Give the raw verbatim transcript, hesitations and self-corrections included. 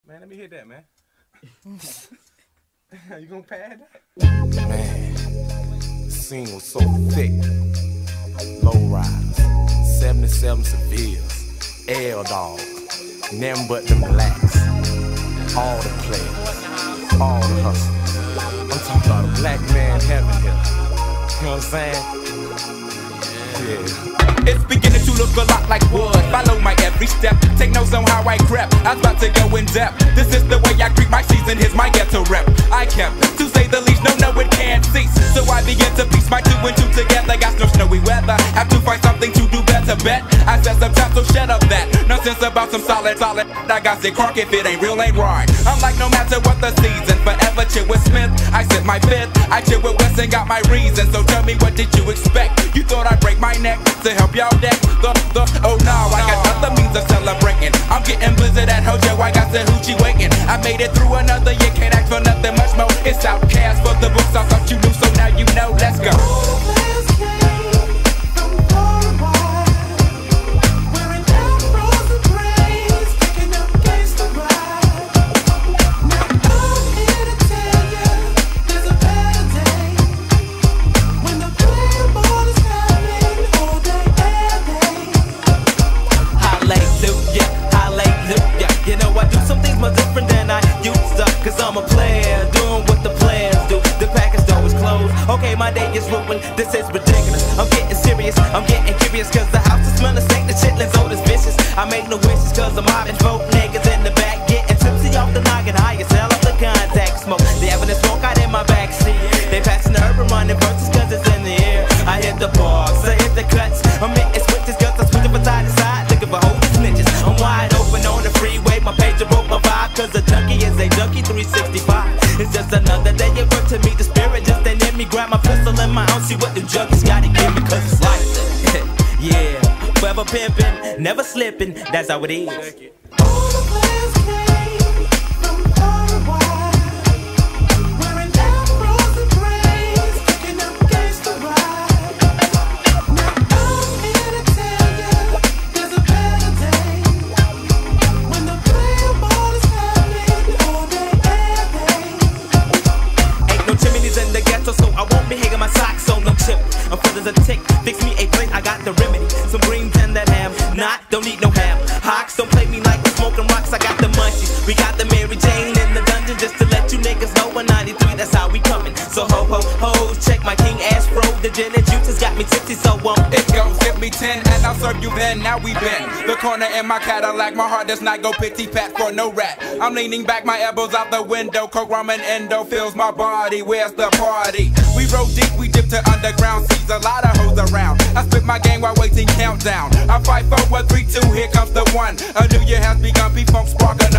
Man, let me hit that, man. You gonna pad that? Man, the scene was so thick. Low riders, seventy-seven Sevilles, L-Dogs, nothing but them blacks. All the players, all the hustlers. I'm talking about a black man heaven here. You know what I'm saying? Yeah. It's beginning to look a lot like wood. Follow my every step. Take notes on how I crept. I was about to go in depth. This is the way I greet my season. Here's my ghetto rep. I kept, to say the least, no, no, it can't cease. So I begin to piece my two and two together. Got no snowy weather. Have to find something to do better. Bet I said some time, so shut up that nonsense about some solid, solid. I got sick crunk if it ain't real, ain't right. I'm like, no matter what the season, forever chill with Smith. I sit my fifth. I chill with West and got my reason. So tell me, what did you expect? You thought I'd break my neck to help y'all deck the, the, oh no, I got other means of celebrating. I'm getting blizzard at Hojo, I got the hoochie waiting. I made it through another year, can't ask for nothing much more. It's Outcast for the books, I thought you knew, so now you know, let's go. I'm a player, doing what the players do. The package door is closed. Okay, my day is ruined. This is ridiculous. I'm getting serious. I'm getting curious. Cause the house is smelling stank. The chitlins old as vicious. I make no wishes cause I'm mobbing folk niggas in the back. Getting tipsy off the noggin. High as hell off the contact smoke. They having a smoke out in my backseat. They passing the urban running verses cause it's in the air. I hit the parks. I hit the cuts. I'm hitting switches cause I'm switching from side to side. Looking for holy snitches. I'm wide open on the freeway. My pager broke my vibe. Cause a junkie is a junkie three sixty-five. It's just another day at work to me. The spirit just ain't in me. Grab my pistol in my own. See what them junkies gotta give me. Cause it's like yeah, forever pimping, never slipping. That's how it is. All the players came from far and wide, wearing afros and braids, taking up gangsta ride. Now I'm here to tell ya, there's a better day, when the player ball is happening all day, every day. Ain't no chimneys in the ghetto, so I won't be hanging my socks on them chip. I'm full as a tick, fix me a plate, I got the remedy. Some greens and that ham, not, don't need no ham. Hawks, don't play me like smoking rocks, I got the munchies. We got the Mary Jane in the dungeon, just to let you niggas know one ninety-three, that's how we coming. So ho ho ho, check my king ass fro. The gin and juice has got me tipsy, so um it goes, give me ten and I'll serve you then. Now we been the corner in my Cadillac. My heart does not go pity pat for no rat. I'm leaning back, my elbows out the window. Coke, rum and endo fills my body. Where's the party? We roll deep, we dip to underground seas. A lot of hoes around. I spit my game while waiting countdown. I fight for one, three, two. Here comes the one. A new year has begun. P-Funk sparking